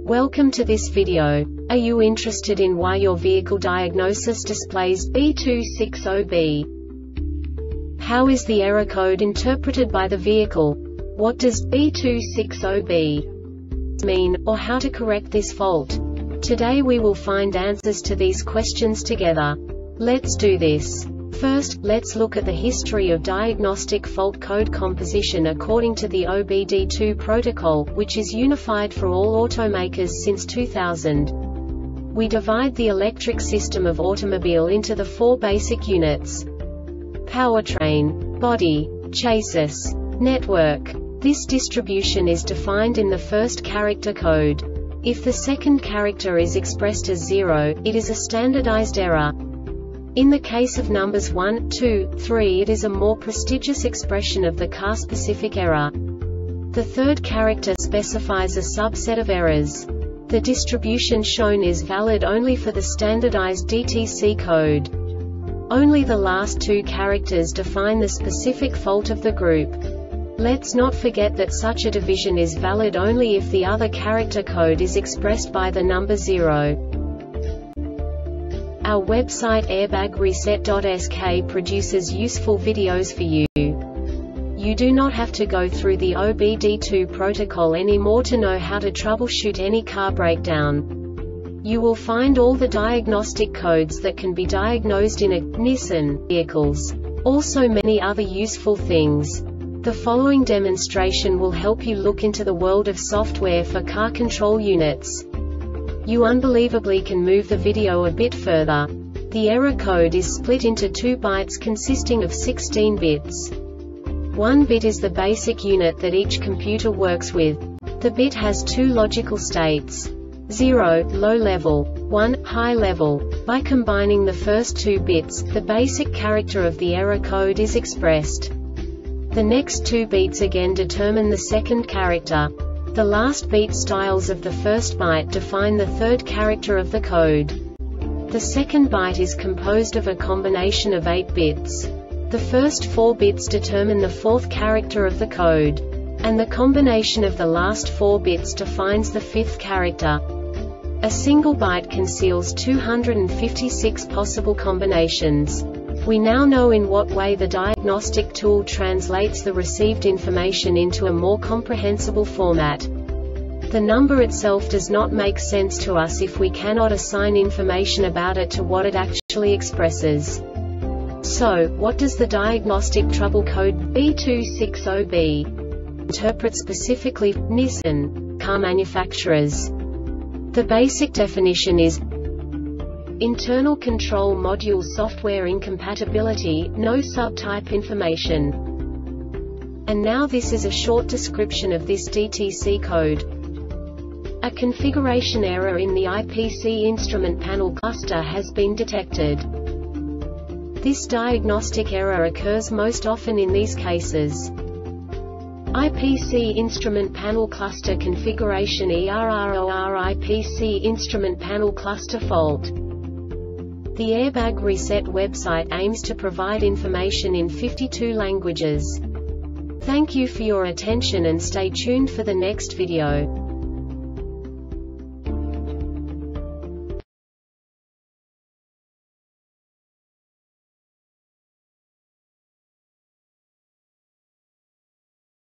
Welcome to this video. Are you interested in why your vehicle diagnosis displays B260B? How is the error code interpreted by the vehicle? What does B260B mean, or how to correct this fault? Today we will find answers to these questions together. Let's do this. First, let's look at the history of diagnostic fault code composition according to the OBD2 protocol, which is unified for all automakers since 2000. We divide the electric system of automobile into the four basic units: powertrain, body, chassis, network. This distribution is defined in the first character code. If the second character is expressed as 0, it is a standardized error. In the case of numbers 1, 2, 3, it is a more prestigious expression of the car-specific error. The third character specifies a subset of errors. The distribution shown is valid only for the standardized DTC code. Only the last two characters define the specific fault of the group. Let's not forget that such a division is valid only if the other character code is expressed by the number 0. Our website airbagreset.sk produces useful videos for you. You do not have to go through the OBD2 protocol anymore to know how to troubleshoot any car breakdown. You will find all the diagnostic codes that can be diagnosed in a Nissan vehicles. Also many other useful things. The following demonstration will help you look into the world of software for car control units. You unbelievably can move the video a bit further. The error code is split into 2 bytes consisting of 16 bits. 1 bit is the basic unit that each computer works with. The bit has 2 logical states: 0, low level, 1, high level. By combining the first 2 bits, the basic character of the error code is expressed. The next 2 beats again determine the second character. The last beat styles of the first byte define the third character of the code. The second byte is composed of a combination of 8 bits. The first 4 bits determine the fourth character of the code. And the combination of the last 4 bits defines the fifth character. A single byte conceals 256 possible combinations. We now know in what way the diagnostic tool translates the received information into a more comprehensible format. The number itself does not make sense to us if we cannot assign information about it to what it actually expresses. So, what does the diagnostic trouble code B260B interpret specifically for Nissan car manufacturers? The basic definition is internal control module software incompatibility, no subtype information. And now this is a short description of this DTC code. A configuration error in the IPC instrument panel cluster has been detected. This diagnostic error occurs most often in these cases: IPC instrument panel cluster configuration error, IPC instrument panel cluster fault. The Airbag Reset website aims to provide information in 52 languages. Thank you for your attention and stay tuned for the next video.